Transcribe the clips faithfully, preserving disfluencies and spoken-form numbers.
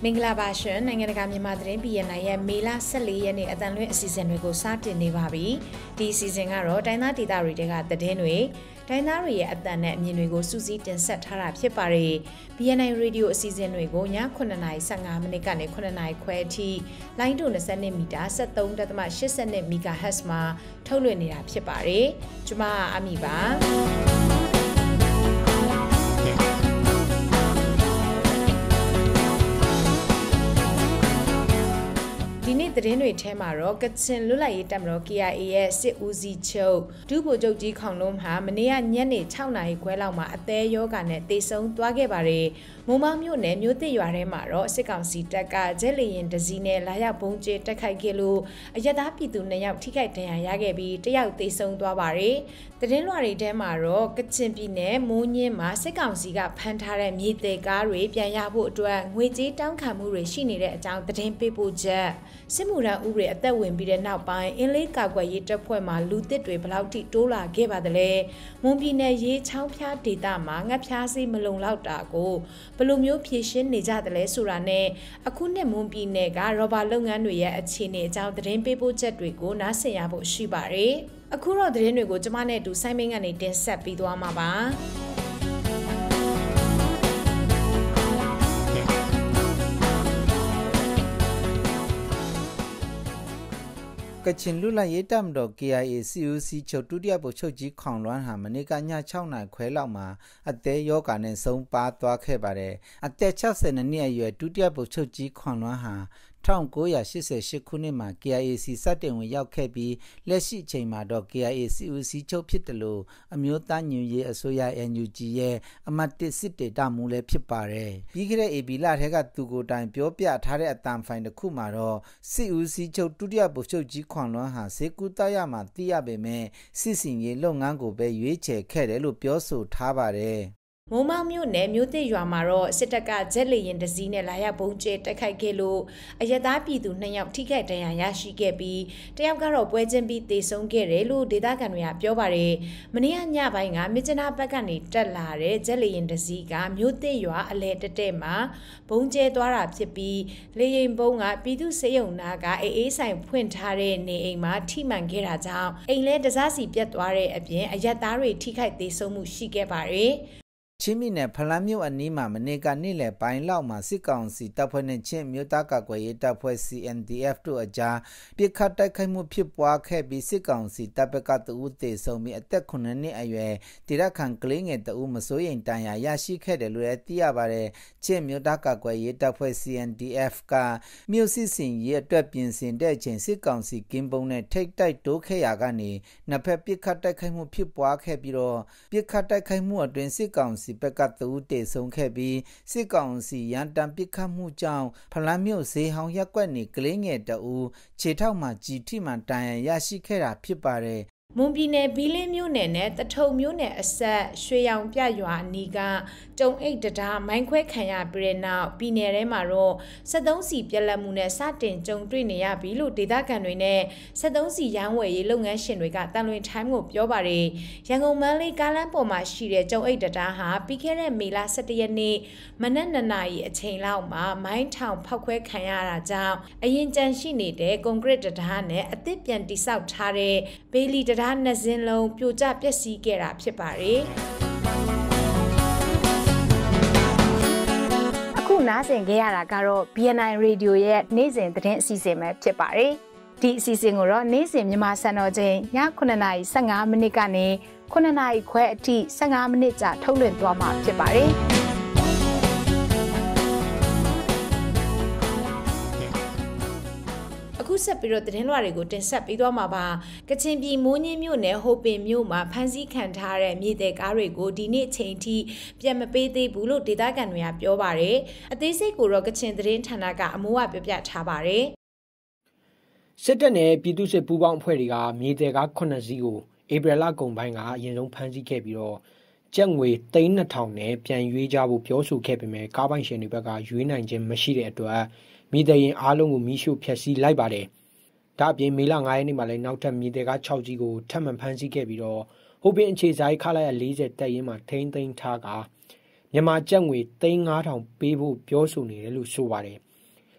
င်္ဂလာပါရှင်နိုင်ငံတကာမြန်မာသတင်း B N I ရဲ့မေလဆယ့်လေးရက်နေ့အတန်လွင့်အစီအစဉ်တွေကိုစတင်နေပါပြီဒီအစီအစဉ်ကတော့တိုင်းသားဒေသတွေကသတင်းတွေတိုင်းသားတွေရဲ့အတန်နဲ့အမြင်တွေကိုစူးစီးတင်ဆက်ထားတာဖြစ်ပါတယ် B N I Radio အစီအစဉ်တွေကိုညခုနှစ်နာရီဆယ့်ငါးမိနစ်ကနေခုနှစ်နာရီခွဲအထိလိုင်းတူ၂၂မီတာ၁၃.၈၂ MHz မှာထုတ်လွှင့်နေတာဖြစ်ပါတယ်ကျွန်မအမီပါဒီနေ့သတင်းတွေထဲမှာတော့ကချင်လွတ်လပ်ရေးတပ်မတော် K I A ရဲ့စစ်ဦးစီးချုပ်ဒုဗိုလ်ချုပ်ကြီးခေါင်လုံးဟာမနေ့ကညနေ၆နာရီခွဲလောက်မှာအသေးယောဂနဲ့တေဆုံးသွားခဲ့ပါတယ်။မုံမောင်းမြို့နယ်မြို့သစ်ရွာထဲမှာတော့စစ်ကောင်စီတပ်ကဂျက်လီရင်တစည်းနဲ့လာရောက်ဘုံကျဲတိုက်ခိုက်ခဲ့လို့အရက်သားပြည်သူနှစ်ယောက်ထိခိုက်ဒဏ်ရာရခဲ့ပြီးတစ်ယောက်တေဆုံးသွားပါတယ်။သတင်းလွှာတွေထဲမှာတော့ကချင်ပြည်နယ်မိုးညင်းမှာစစ်ကောင်စီကဖမ်းထားတဲ့မြေသေးကားတွေပြန်ရဖို့အတွက်ငွေကြေးတောင်းခံမှုတွေရှိနေတဲ့အကြောင်းသတင်းပေးပို့ချက်စစ်မှုထမ်းဥပဒေအသက်ဝင်ပြီးတဲ့နောက်ပိုင်းအင်းလေးကာကွယ်ရေးတပ်ဖွဲ့မှာလူသစ်တွေဘလောက်ထိတိုးလာခဲ့ပါသလဲမွန်ပြည်နယ်ရေးချောင်းဖျားဒေသမှာငှက်ဖျားစိမလုံလောက်တာကိုဘယ်လိုမျိုးဖြည့်ရှင်းနေကြသလဲဆိုတာနဲ့အခုနှစ်မွန်ပြည်နယ်ကရောဘာလုပ်ငန်းတွေရဲ့အခြေအနေအကြောင်းသတင်းပေးပို့ချက်တွေကိုနားဆင်ရဖို့ရှိပါတယ်အခုတော့သတင်းတွေကိုကျမနဲ့အတူဆိုင်းမင်းကနေတင်ဆက်ပြီးသွားမှာပါကချင်လူလရေးတပ်မတော် K I A စီ U စီချုပ်ဒုတိယဗိုလ်ချုပ်ကြီးခေါင်လွမ်းဟာမနေ့ကည၆နာရီခွဲလောက်မှာအသေးယောဂါနဲ့ဆုံးပါသွားခဲ့ပါတယ်။အသက်၆၂နှစ်အရွယ်ဒုတိယဗိုလ်ချုပ်ကြီးခေါင်လွမ်းဟာ၁၉၈၈ခုနှစ်မှာ K I A စီစတင်ဝင်ရောက်ခဲ့ပြီးလက်ရှိအချိန်မှာတော့ K I A စီ U စီချုပ်ဖြစ်တယ်လို့အမျိုးသားညီညွတ်ရေးအစိုးရ N U G ရဲ့အမှတ်၁စစ်ဒေသမှူးလည်းဖြစ်ပါတယ်။ပြီးခဲ့တဲ့ ဧပြီလထဲကသူကိုယ်တိုင်ပြောပြထားတဲ့အတန်ဖိုင်တစ်ခုမှာတော့စီ U စီချုပ်ဒုတိယဗိုလ်ချုပ်ကြီးခေါင်လွမ်းဟာစေကူတရမှာသိရပေမဲ့စစ်စင်ရေးလုပ်ငန်းကိုပဲရွေးချယ်ခဲ့တယ်လို့ပြောဆိုထားပါတယ်။မုံမောင်းမြို့နယ်မြို့သစ်ရွာမှာတော့စစ်တပ်ကဂျက်လီရင်တစည်းနဲ့လာရောက်ဘုံကျဲတိုက်ခိုက်ခဲ့လို့အရက်သားပြည်သူနှစ်ယောက်ထိခိုက်ဒဏ်ရာရရှိခဲ့ပြီးတယောက်ကတော့ပွဲချင်းပြီးတေဆုံးခဲ့တယ်လို့ဒေသခံတွေကပြောပါတယ်။မနေ့ကညပိုင်းကမြစ်ကျနာဘက်ကနေတက်လာတဲ့ဂျက်လီရင်တစည်းကမြို့သစ်ရွာအလဲတက်တဲ့မှာဘုံကျဲသွားတာဖြစ်ပြီးလေရင်ဘုံကပြည်သူစေယုံနာကအေးအေးဆိုင်ဖွင့်ထားတဲ့နေအိမ်မှာထိမှန်ခဲ့တာကြောင့်အိမ်လဲတစားစီပြတ်သွားတဲ့အပြင်အရက်သားတွေထိခိုက်တေဆုံးမှုရှိခဲ့ပါတယ်။ချင်းပြည်နယ်ဖလန်းမြို့အနီးမှာမနေ့ကနေ့လယ်ပိုင်းလောက်မှာစစ်ကောင်စီတပ်ဖွဲ့နဲ့ချင်းမြို့သားကာကွယ်ရေးတပ်ဖွဲ့ C N D F တို့အကြားပစ်ခတ်တိုက်ခိုက်မှုဖြစ်ပွားခဲ့ပြီးစစ်ကောင်စီတပ်ဘက်ကတအူးတေဆုံးပြီးအသက်ခုနှစ်နှစ်အရွယ်ဒေသခံကလေးငယ်တအူးမစိုးရိမ်တန်ရာရရှိခဲ့တယ်လို့လည်းသိရပါတယ်ချင်းမြို့သားကာကွယ်ရေးတပ်ဖွဲ့ C N D F ကမြို့စစ်စင်ရေးအတွက်ပြင်ဆင်တဲ့အချိန်စစ်ကောင်စီကင်းပုံနဲ့ထိတ်တိုက်တိုးခဲ့ရာကနေနှစ်ဖက်ပစ်ခတ်တိုက်ခိုက်မှုဖြစ်ပွားခဲ့ပြီးတော့ပစ်ခတ်တိုက်ခိုက်မှုအတွင်းစစ်ကောင်စီဘက်ကတဦးတေဆုံးခဲ့ပြီးစစ်ကောင်စီရန်တံပစ်ခတ်မှုကြောင့်ဖလန်းမြို့ဈေးဟောင်းရက်ကွက်နေကလေးငယ်တဦးခြေထောက်မှာကြီးထိမှန်တန်ရာရရှိခဲ့တာဖြစ်ပါတယ်မွန်ပြည်နယ်ဘီလင်းမြို့နယ်နဲ့တထုံမြို့နယ်အဆက်ရွှေရောင်ပြရွာအနီးကတုံအိတ်တရားမိုင်းခွဲခံရပြီးတဲ့နောက်ပြည်နယ်ထဲမှာတော့စက်သုံးစီပြက်လက်မှုနဲ့စတင်ကြုံတွေ့နေရပြီလို့ဒေသခံတွေနဲ့စက်သုံးစီရောင်းဝယ်ရေးလုပ်ငန်းရှင်တွေကတန်လွင်ထိုင်းကိုပြောပါတယ်ရန်ကုန်မန္တလေးကားလမ်းပေါ်မှာရှိတဲ့တုံအိတ်တရားဟာပြီးခဲ့တဲ့မေလ၁၁ရက်နေ့မနက်၂နာရီအချိန်လောက်မှာမိုင်းထောင်ဖောက်ခွဲခံရတာကြောင့်အရင်ကြန့်ရှိနေတဲ့ကွန်ကရစ်တရားနဲ့အသစ်ပြန်တိစောက်ထားတဲ့ဘေလီတရားနှစ်စင်းလုံးပြိုကျပျက်စီးခဲ့တာဖြစ်ပါတယ်အခုနားဆင်ခဲ့ရတာကတော့ B N I Radio ရဲ့နေ့စဉ်သတင်းအစီအစဉ်ပဲဖြစ်ပါတယ်ဒီအစီအစဉ်ကိုတော့နေ့စဉ်မြန်မာစံတော်ချိန်ညခုနှစ်နာရီဆယ့်ငါးမိနစ်ကနေခုနှစ်နာရီခွဲအထိဆယ့်ငါးမိနစ်ကြာထုတ်လွှင့်သွားမှာဖြစ်ပါတယ်အခုဆက်ပြီးတော့သတင်းလွှာတွေကိုတင်ဆက်ပေးသွားမှာပါကချင်ပြည်မိုးညင်းမြို့နယ်ဟိုပင်မြို့မှာဖမ်းဆီးခံထားတဲ့မြေတဲ့ကားတွေကိုဒီနေ့ချိန်ထိပြန်မပေးသေးဘူးလို့ဒေသခံတွေကပြောပါတယ်အသေးစိတ်ကိုတော့ကချင်သတင်းဌာနကအမိုးကပြောပြထားပါတယ်စစ်တပ်နဲ့ပြည်သူ့စစ်ပူးပေါင်းအဖွဲ့တွေကမြေတဲ့ကားခုနှစ်စီးကိုဧပြီလကုန်ပိုင်းကအရင်ဆုံးဖမ်းဆီးခဲ့ပြီးတော့ကျပ်ငွေသိန်းနှစ်ထောင်နဲ့ပြန်ရွေးကြဖို့ပြောဆိုခဲ့ပေမဲ့ကားပိုင်ရှင်တွေဘက်ကရွေးနိုင်ခြင်းမရှိတဲ့အတွက်မြေတဲ့ရင်အားလုံးကိုမိရှို့ဖျက်ဆီးလိုက်ပါတယ်။ဒါ့အပြင်မေလ၅ရက်နေ့မှာလည်းနောက်ထပ်မြေတဲ့ကား၆စီးကိုထပ်မံဖမ်းဆီးခဲ့ပြီးတော့ဟိုပင်အခြေဆိုင်ခလာရ၄၀တပ်ရင်းမှာထိန်းသိမ်းထားကမြန်မာကျပ်ငွေသိန်း၅ထောင်ပေးဖို့ပြောဆိုနေတယ်လို့ဆိုပါတယ်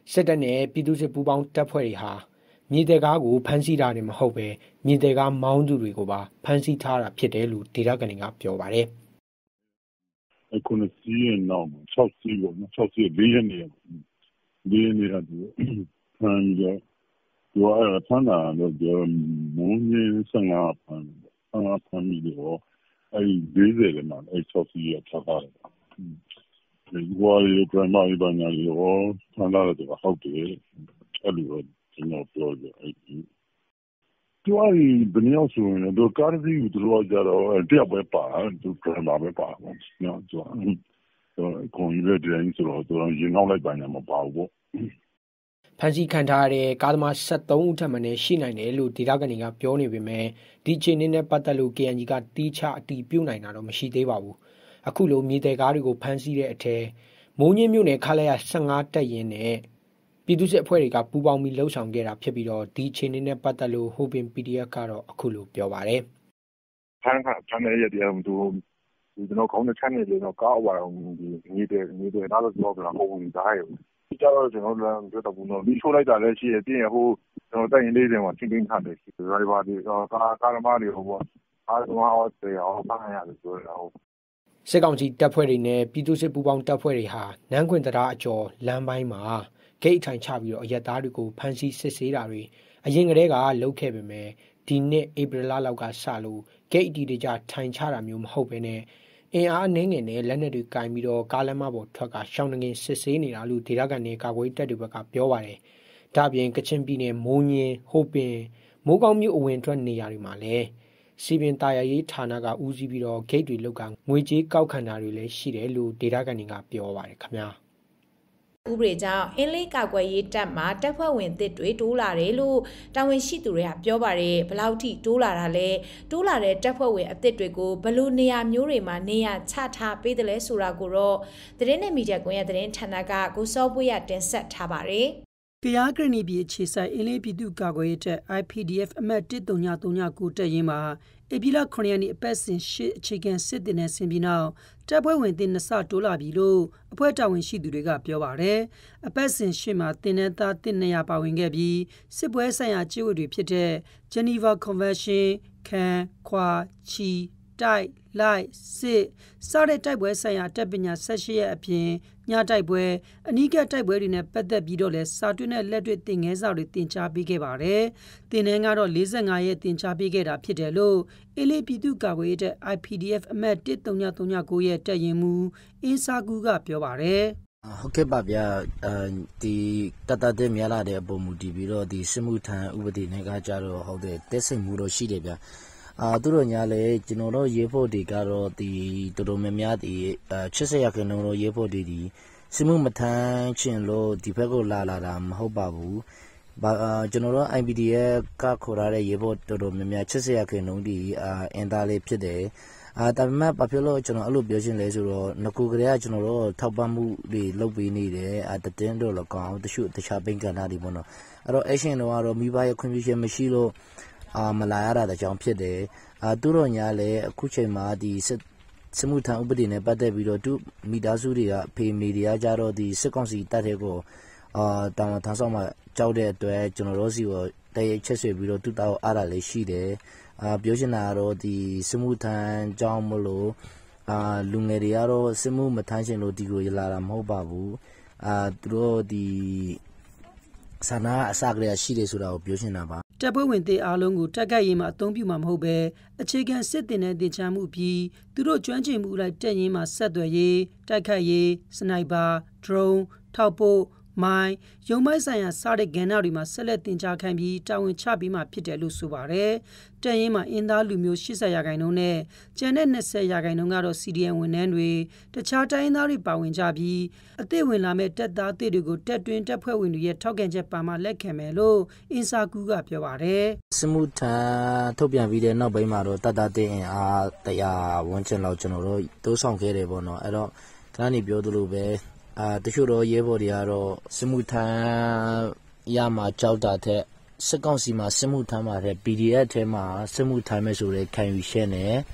စစ်တပ်နဲ့ပြည်သူ့စစ်ပူးပေါင်းတပ်ဖွဲ့တွေဟာမြေတဲကားကိုဖမ်းဆီးတာတွေမဟုတ်ပဲမြေတဲကားမောင်းသူတွေကိုပါဖမ်းဆီးထားတာဖြစ်တယ်လို့ဒေသခံတွေကပြောပါတယ်။အခုနစီးရင်တော့၆စီးပေါ့နော်၆စီးလေးရက်နေလေးရက်နေတာဒီဖမ်းကြသူကဖမ်းတာတော့မုန်းကြီးဆန်လာဖမ်းဆန်လာဖမ်းပြီးတော့အဲဒီ၄၀မှာအဲ၆စီးရထားတာဒီဝါရီကမှအပညာရောဖမ်းလာတယ်ဟုတ်တယ်အဲ့လိုကျွန်တော်ပြောကြအဲ့ဒီသူကဘယ်ရောက်ဆိုရင်တော့ကားစီးသူတို့ကြတော့တရားပဲပါသူကလာပဲပါနော်သူကတော့ကိုယ်ရတဲ့ရင်ဆိုတော့သူရင်နောက်လိုက်ပါညာမပါဘူးပေါ့ဖန်စီခံထားတဲ့ကားသမားဆက်သုံးဦးထပ်မံနဲ့ရှိနိုင်တယ်လို့ဒေသခံတွေကပြောနေပေမဲ့ဒီချိန်နဲ့ပတ်သက်လို့ K N G ကတီးခြားအတီးပြုတ်နိုင်တာတော့မရှိသေးပါဘူးအခုလိုမြေတဲကားတွေကိုဖမ်းဆီးတဲ့အထက်မိုးညင်းမြို့နယ်ခါလဲရ၁၅တက်ရင်နဲ့ပြည်သူ့စစ်အဖွဲ့တွေကပူးပေါင်းပြီးလှုပ်ဆောင်ခဲ့တာဖြစ်ပြီးတော့ဒီချိန်နဲ့ပတ်သက်လို့ Hopin P D F ကတော့အခုလိုပြောပါတယ်ဖမ်းခါဖမ်းရတဲ့သူကျွန်တော်ခေါင်းနဲ့ချမ်းနေလို့ကားအဝါဒီမြေတဲမြေတဲဒါတော့ပြောပြတာမဟုတ်ဘူးဒါရဲ့ဒီကြတော့ကျွန်တော်လည်းပြောတော့ဘူးနော်ဒီချိုးလိုက်တာလည်းရှိရပြင်ဟိုကျွန်တော်တိုင်လေးတွေမှာချင်းချင်းထားတယ်ရှိတယ်ဒါတွေပါဒီကာကာသမားတွေဟိုပေါ့အားလုံးအောင်တယ်အောင်ဖမ်းရတယ်ဆိုတော့စစ်ကောင်စီတပ်ဖွဲ့တွေနဲ့ပြည်သူ့စစ်ပူးပေါင်းတပ်ဖွဲ့တွေဟာနန်းခွင်တရားအကျော်လမ်းပိုင်းမှာဂိတ်ထိုင်ချပြီးတော့အရက်သားတွေကိုဖမ်းဆီးစစ်ဆေးတာတွေအရင်ကတည်းကလုပ်ခဲ့ပေမဲ့ဒီနှစ်ဧပြီလလောက်ကစလို့ဂိတ်အတီတကြထိုင်ချတာမျိုးမဟုတ်ဘဲနဲ့အင်အားအနှင်းငယ်နဲ့လက်နက်တွေကင်ပြီးတော့ကားလမ်းမပေါ်ထွက်ကရှောင်းငင်စစ်ဆေးနေတာလို့ဒေသခံတွေကာကွယ်တပ်တွေဘက်ကပြောပါတယ်။ဒါပြင်ကချင်ပြည်နယ်မိုးညင်းဟိုပင်မိုးကောင်းမြို့အဝင်ထွက်နေရာတွေမှာလည်းစီပင်တာယာရေးဌာနကဦးစီးပြီးတော့ဂိတ်တွေလောက်ကငွေကြေးကောက်ခံတာတွေလည်းရှိတယ်လို့ဒေသခံတွေကပြောပါတယ်ခင်ဗျာဥပဒေကြောင့်အင်းလေးကောက်ွယ်ရေးတပ်မှာတပ်ဖွဲ့ဝင်သစ်တွေတိုးလာတယ်လို့တာဝန်ရှိသူတွေကပြောပါတယ်ဘလောက်ထိတိုးလာတာလဲတိုးလာတဲ့တပ်ဖွဲ့ဝင်အသစ်တွေကိုဘလို့နေရာမျိုးတွေမှာနေရာချထားပေးတယ်လဲဆိုတာကိုတော့သတင်းနဲ့မီဒီယာကွန်ရက်သတင်းဌာနကကိုစောပွေးရတင်ဆက်ထားပါတယ်ကယားကရဏီပြည်ခြေဆိုင်အင်းလေးပြည်သူ့ကာကွယ်ရေးတပ် I P D F အမှတ်တစ်သုံးညသုံးညကိုတက်ရင်မှာဧပြီလခုနှစ်ရက်နေ့အပတ်စဉ်ရှစ်အခြေခံစစ်တင်တဲ့ဆင်ပြီးနောက်တပ်ဖွဲ့ဝင်တင်နှစ်ဆတိုးလာပြီလို့အဖွဲ့တာဝန်ရှိသူတွေကပြောပါတယ်။အပတ်စဉ်ရှစ်မှာတင်တဲ့သားတစ်နေရာပါဝင်ခဲ့ပြီးစစ်ပွဲဆိုင်ရာကျင့်ဝတ်တွေဖြစ်တဲ့ Geneva Convention ခံခွာချီတိုက်လိုက်စစ်စတဲ့တိုက်ပွဲဆိုင်ရာတပ်ပညာ၁၈ရက်အပြင်ညတိုက်ပွဲအနီးကပ်တိုက်ပွဲတွေနဲ့ပတ်သက်ပြီးတော့လဲစာတွင်းနဲ့လက်တွေ့သင်ခန်းစာတွေသင်ကြားပေးခဲ့ပါတယ်။သင်တန်းကတော့၄၅ရက်သင်ကြားပေးခဲ့တာဖြစ်တယ်လို့အေးလေးပြည်သူ့ကာကွယ်ရေးတပ် I P D F အမှတ်တစ်သုံးညသုံးညကိုရဲ့တပ်ရင်မှုအင်းစာကူကပြောပါတယ်။ဟုတ်ကဲ့ပါဗျာအဲဒီတတတဲ့များလာတဲ့အပေါ်မူတည်ပြီးတော့ဒီစစ်မှုထမ်းဥပဒေနဲ့ကကြတော့ဟုတ်တယ်တက်စိတ်မှုတော့ရှိတယ်ဗျာအာသူတို့ညာလေကျွန်တော်တို့ရေးဖို့ဒီကတော့ဒီတော်တော်များများဒီချစ်စရာကနေတော့ရေးဖို့ဒီဒီစစ်မှုမထမ်းခြင်းလို့ဒီဘက်ကိုလာလာတာမဟုတ်ပါဘူးဘာကျွန်တော်တို့ I P D F ကခေါ်ရတဲ့ရေးဖို့တော်တော်များများချစ်စရာကနေတော့ဒီအာအင်တာလေးဖြစ်တယ်အာဒါပေမဲ့ဘာဖြစ်လို့ကျွန်တော်အဲ့လိုပြောရှင်လဲဆိုတော့ငကူကလေးကကျွန်တော်တို့ထောက်ပံ့မှုတွေလုပ်ပေးနေတယ်အာတတင်းတို့လည်းကောင်းတချို့တခြားဘိန်းကဏ္ဍတွေပေါ့နော်အဲ့တော့ action တော့ကတော့မိဘရဲ့ခွင့်ပြုချက်မရှိလို့အာမလာရတာတကြောင်ဖြစ်တယ်အာသူတို့ညာလည်းအခုချိန်မှာဒီစစ်စစ်မှုထမ်းဥပဒေနဲ့ပတ်သက်ပြီးတော့သူမိသားစုတွေကဖေမေတွေကကြတော့ဒီစစ်ကောင်စီတပ်တွေကိုအာတောင်ထမ်းဆောင်မှာကြောက်တဲ့အတွက်ကျွန်တော်တို့စီကိုတရချက်ဆွေပြီးတော့သူတောက်အားတာလည်းရှိတယ်အာပြောချင်တာကတော့ဒီစစ်မှုထမ်းကြောင်းမလို့အာလူငယ်တွေကတော့စစ်မှုမထမ်းချင်လို့ဒီကိုလာတာမဟုတ်ပါဘူးအာသူတို့ဒီဆန္ဒအစကလေးရှိတယ်ဆိုတာကိုပြောချင်တာပါတပ်ဖွဲ့ဝင်တွေအားလုံးကိုတက်ကြရေးမှာအသုံးပြုမှာမဟုတ်ပဲအခြေခံစစ်တင်တဲ့တင်ချမှုပြီးသူတို့ကျွမ်းကျင်မှုလိုက်တက်ရင်မှာဆက်သွယ်ရေးတိုက်ခတ်ရေးစနိုက်ပါဒရုန်းထောက်ပို့မိုင်းရုံမိုင်းဆိုင်ရာစားတဲ့ကဏ္ဍတွေမှာဆက်လက်တင်ကြားခိုင်းပြီးတာဝန်ချပြီးမှဖြစ်တယ်လို့ဆိုပါတယ်။တက်ရင်မှာအင်းသားလူမျိုး၈၀ရာခိုင်နှုန်းနဲ့ကျန်တဲ့၂၀ရာခိုင်နှုန်းကတော့ C D N ဝန်ထမ်းတွေတခြားတိုင်းသားတွေပါဝင်ကြပြီးအသစ်ဝင်လာမဲ့တပ်သားတွေတွေကိုတက်တွင်းတပ်ဖွဲ့ဝင်တွေရဲ့ထောက်ခံချက်ပါမှလက်ခံမယ်လို့အင်းစာကူကပြောပါတယ်။စစ်မှုထမ်းထုတ်ပြန်ပြီးတဲ့နောက်ပိုင်းမှာတော့တပ်သားတဲ့အင်အားတရားဝန်ကျင်လောက်ကျွန်တော်တို့တိုးဆောင်ခဲ့တယ်ပေါ့နော်။အဲ့တော့ခဏနေပြောသလိုပဲအာတချို့တော့ရဲဘော်တွေကတော့စစ်မှုထမ်းရမှာကြောက်တာတဲ့စစ်ကောင်စီမှာစစ်မှုထမ်းမှာတဲ့ P D F ထဲမှာစစ်မှုထမ်းမဲ့ဆိုတဲ့ခံယူချက်နဲ့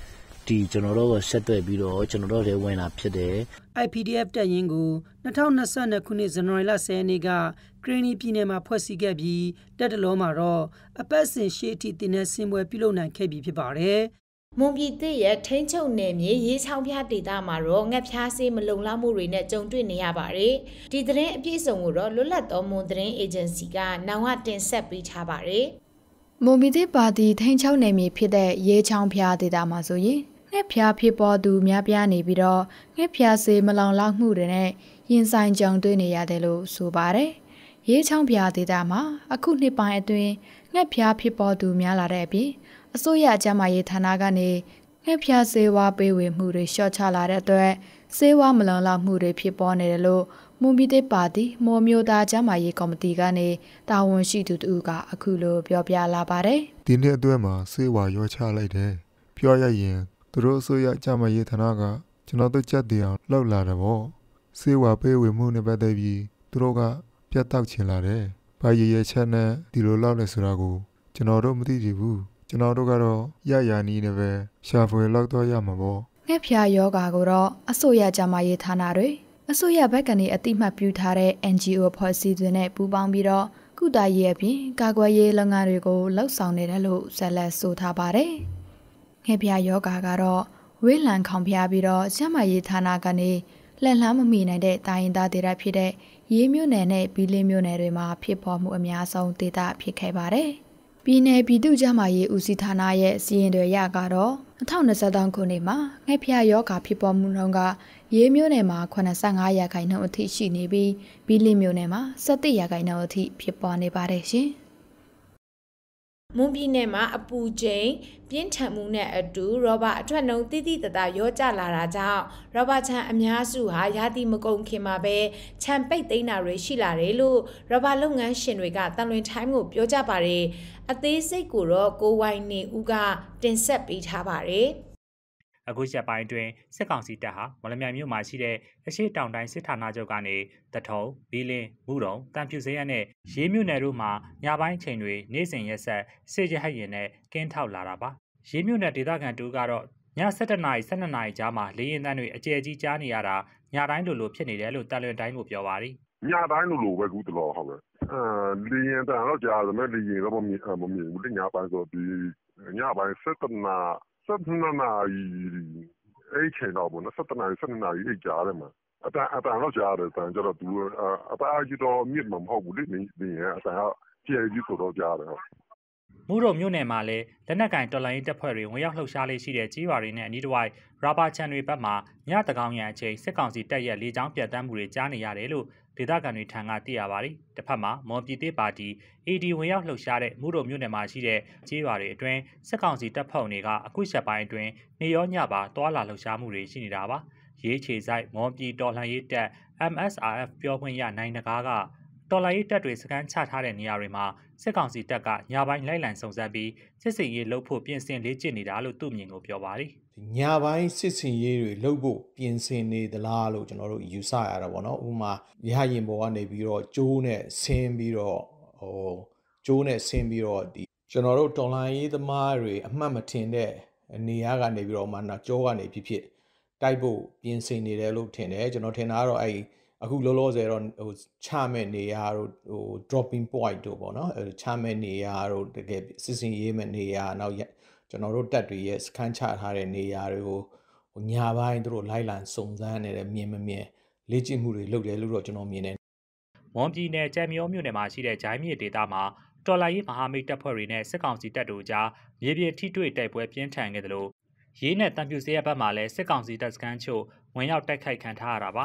ဒီကျွန်တော်တို့ဆက်သွယ်ပြီးတော့ကျွန်တော်တို့တွေဝင်လာဖြစ်တယ် I P D F တပ်ရင်းကိုtwenty twenty-twoခုနှစ်ဇန်နဝါရီလtenရက်နေ့ကကရင်နီပြည်နယ်မှာဖွဲ့စည်းခဲ့ပြီးတပ်တလုံးမှာတော့အပတ်စဉ်ရှေ့အထိတင်တဲ့ဆင်ပွဲပြုလုပ်နိုင်ခဲ့ပြီဖြစ်ပါတယ်မွန်ပြည်သစ်ရဲ့ထိန်းချုပ်နယ်မြေရေးချောင်းဖျားဒေသမှာတော့ငှက်ဖျားဆေးမလုံလောက်မှုတွေနဲ့ကြုံတွေ့နေရပါတယ်။ဒီသတင်းအပြည့်အစုံကိုတော့လွတ်လပ်သောမွန်သတင်းအေဂျင်စီကနောက်ဝတင်ဆက်ပေးထားပါတယ်။မွန်ပြည်သစ်ပါတီထိန်းချုပ်နယ်မြေဖြစ်တဲ့ရေးချောင်းဖျားဒေသမှာဆိုရင်ငှက်ဖျားဖြစ်ပေါ်သူများပြားနေပြီးတော့ငှက်ဖျားဆေးမလုံလောက်မှုတွေနဲ့ရင်ဆိုင်ကြုံတွေ့နေရတယ်လို့ဆိုပါတယ်။ရေးချောင်းဖျားဒေသမှာအခုနှစ်ပိုင်းအတွင်းငှက်ဖျားဖြစ်ပေါ်သူများလာတဲ့အပြင်အစိုးရအကြမ်းမာရေးဌာနကနေငှက်ဖျားဆေးဝါးပေးဝေမှုတွေလျှော့ချလာတဲ့အတွက်ဆေးဝါးမလုံလောက်မှုတွေဖြစ်ပေါ်နေတယ်လို့မွန်ပြည်သစ်ပါတီမော်မျိုးသားအကြမ်းမာရေးကော်မတီကနေတာဝန်ရှိသူတူကအခုလိုပြောပြလာပါတယ်။ဒီနေ့အတွက်မှာဆေးဝါးလျှော့ချလိုက်တယ်။ပြောရရင်သူတို့အစိုးရအကြမ်းမာရေးဌာနကကျွန်တော်တို့ကြက်တင်အောင်လှုပ်လာတယ်ပေါ့။ဆေးဝါးပေးဝေမှုနဲ့ပတ်သက်ပြီးသူတို့ကပြတ်တောက်ချင်လာတယ်။ဘာရည်ရချက်နဲ့ဒီလိုလောက်လဲဆိုတာကိုကျွန်တော်တို့မသိကြဘူး။ကျွန်တော်တို့ကတော့ရရနီးနေပဲရှာဖွေလောက်တော့ရမှာပေါ့ငှက်ဖျားယောဂါကိုတော့အစိုးရကြမာရေးဌာနတွေအစိုးရဘက်ကနေအတိမတ်ပြုထားတဲ့ N G O ဖွဲ့စည်းတွေနဲ့ပူးပေါင်းပြီးတော့ကုသရေးအပြင်ကာကွယ်ရေးလုပ်ငန်းတွေကိုလှုပ်ဆောင်နေတယ်လို့ဆက်လက်ဆိုထားပါတယ်ငှက်ဖျားယောဂါကတော့ဝေးလံခေါင်ဖျားပြီးတော့ကြမာရေးဌာနကနေလက်လှမ်းမမီနိုင်တဲ့တိုင်းရင်းသားဒေသဖြစ်တဲ့ရေးမြို့နယ်နဲ့ဘီလင်းမြို့နယ်တွေမှာဖြစ်ပေါ်မှုအများဆုံးဒေသဖြစ်ခဲ့ပါတယ်ပြည်내ပြည်သူ့ကျန်းမာရေးဦးစီးဌာနရဲ့စီရင်တွေရကတော့twenty twenty-threeခုနှစ်မှာငှက်ဖျားယောဂါဖြစ်ပေါ်မှုနှုန်းကရေးမြို့နယ်မှာeighty-fiveရာခိုင်နှုန်းအထိရှိနေပြီးဘီလင်းမြို့နယ်မှာsevenရာခိုင်နှုန်းအထိဖြစ်ပေါ်နေပါတယ်ရှင်။မွန်ပြည်နယ်မှာအပူချိန်ပြင်းထန်မှုနဲ့အတူရောဘအထွက်နှုန်းတိတိတသာရောကျလာတာကြောင့်ရောဘချန်အများစုဟာရာသီမကုန်ခင်မှာပဲခြံပိတ်သိမ်းတာတွေရှိလာတယ်လို့ရောဘလုပ်ငန်းရှင်တွေကတန်လွင်ထိုင်းကိုပြောကြပါတယ်အသေးစိတ်ကိုတော့ကိုဝိုင်းနေဦးကတင်ဆက်ပေးထားပါတယ်အခုချက်ပိုင်းတွင်စစ်ကောင်စီတပ်ဟာမော်လမြိုင်မြို့မှာရှိတဲ့အရှိတောင်တိုင်းစစ်ဌာနချုပ်ကနေတထုံဘီလင်းမူတုံတန်ဖြူစရနဲ့ရေးမြို့နယ်တို့မှာညပိုင်းချိန်တွေနေ့စဉ်ရက်ဆက်စစ်ရဟတ်ရင်နဲ့ကင်းထောက်လာတာပါရေးမြို့နယ်ဒေသခံတူကတော့ညsevenနာရီtwelveနာရီကြားမှာလေရင်တန်းတွေအကျယ်ကြီးကြားနေရတာညတိုင်းလိုလိုဖြစ်နေတယ်လို့တန်လွင်တိုင်းကိုပြောပါရီညတိုင်းလိုလိုပဲကူတလောဟုတ်ပဲအဲလေရင်တန်းတော့ကြားတယ်မဲ့လေရင်တော့မမြင်မမြင်ဘူးညပိုင်းဆိုဒီညပိုင်းsevenနာsevenနာရီအဲ့ချိန်တော့ဘောနော်sevenနာရီsevenနာရီအိတ်ကြားတယ်မှာအတန်အတန်တော့ကြားတယ်တန်ကြတော့သူအတအားကြီးတော့မြစ်မှာမဟုတ်ဘူးလေနေရင်အတန်ကကျယ်ကြီးဆိုတော့ကြားတယ်ဟုတ်မူရုံမြို့နယ်မှာလည်းလက်နက်ကင်တော်လိုင်းတပ်ဖွဲ့တွေဝင်ရောက်လှုပ်ရှားလေးရှိတဲ့ကြီးရွာတွေနဲ့အနီးတစ်ဝိုက်ရာဘာချန်တွေဘက်မှာညတကောင်ရံအချိန်စစ်ကောင်စီတပ်ရဲ့လေကြောင်းပြတ်တမ်းမှုတွေကြားနေရတယ်လို့ဒေသခံတွေထံကသိရပါတယ်။တစ်ဖက်မှာမွန်ပြည်သစ်ပါတီ A D ဝင်ရောက်လှုပ်ရှားတဲ့မူရုံမြို့နယ်မှာရှိတဲ့ကြီးရွာတွေအတွင်းစစ်ကောင်စီတပ်ဖွဲ့တွေကအခုချက်ပိုင်းအတွင်းနေရောညပါတွာလာလှုပ်ရှားမှုတွေရှိနေတာပါ။ရေးချေဆိုင်မွန်ပြည်တော်လှန်ရေးတပ် M S R F ပြောခွင့်ရနိုင်နဂါးကတော်လိုင်းရေးတပ်တွေစခန်းချထားတဲ့နေရာတွေမှာစစ်ကောင်စီတပ်ကညပိုင်းလိုက်လံစုံစမ်းပြီးစစ်စင်ရေးလှုပ်ဖို့ပြင်ဆင်လေ့ကျင့်နေတာလို့သူ့မြင်ကိုပြောပါရီညပိုင်းစစ်စင်ရေးတွေလှုပ်ဖို့ပြင်ဆင်နေသလားလို့ကျွန်တော်တို့ယူဆရတာပေါ့နော်ဥပမာရဟရင်ပေါ်ကနေပြီးတော့ကျိုးနဲ့ဆင်းပြီးတော့ဟိုကျိုးနဲ့ဆင်းပြီးတော့ဒီကျွန်တော်တို့တော်လိုင်းရေးသမားတွေအမှတ်မထင်တဲ့နေရာကနေပြီးတော့မှနော်ကြောကနေဖြစ်ဖြစ်တိုက်ဖို့ပြင်ဆင်နေတယ်လို့ထင်တယ်ကျွန်တော်ထင်တာကတော့အဲ့အခုလောလောဆယ်တော့ဟိုချမဲ့နေရာတို့ဟို dropping point တို့ပေါ့နော်ချမဲ့နေရာတို့တကယ်စစ်စင်ရေးမဲ့နေရာနောက်ကျွန်တော်တို့တက်တွေရဲ့စခန်းချထားတဲ့နေရာတွေကိုဟိုညာပိုင်းတို့လိုက်လံစုံစမ်းနေတယ်မြင်မမြင်လေ့ကျင့်မှုတွေလုပ်တယ်လို့တော့ကျွန်တော်မြင်တယ်မွန်ပြည်နယ်ကြံမြောမြို့နယ်မှာရှိတဲ့ဂျိုင်းမြေဒေသမှာတော်လိုင်းရေးမဟာမိတ်တပ်ဖွဲ့တွေနဲ့စစ်ကောင်စီတပ်တို့ကြားမြေပြင်ထိတွေ့တိုက်ပွဲပြင်းထန်ခဲ့တယ်လို့ရေးနဲ့တံပြူစရဘက်မှာလည်းစစ်ကောင်စီတပ်စခန်းချို့ဝင်ရောက်တိုက်ခိုက်ခံထားရတာပါ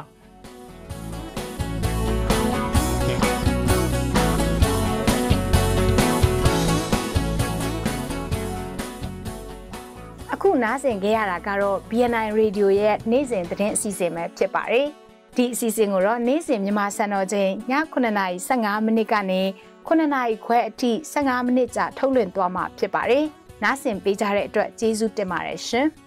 အခုနားဆင်ခဲ့ရတာကတော့ B N I Radio ရဲ့နေ့စဉ်သတင်းအစီအစဉ်ပဲဖြစ်ပါတယ်။ဒီအစီအစဉ်ကိုတော့နေ့စဉ်မြန်မာစံတော်ချိန်ညnineနာရီfifteenမိနစ်ကနေnineနာရီခွဲအထိfifteenမိနစ်ကြာထုတ်လွှင့်သွားမှာဖြစ်ပါတယ်။နားဆင်ပေးကြတဲ့အတွက်ကျေးဇူးတင်ပါတယ်ရှင်။